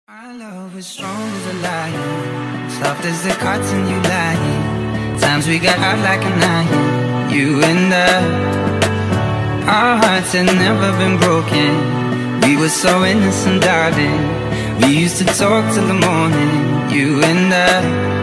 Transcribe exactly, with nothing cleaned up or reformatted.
Our love was strong as a lion, soft as the cotton you lying. Times we got hot like an iron, you and I. Our hearts had never been broken. We were so innocent, darling. We used to talk till the morning, you and I.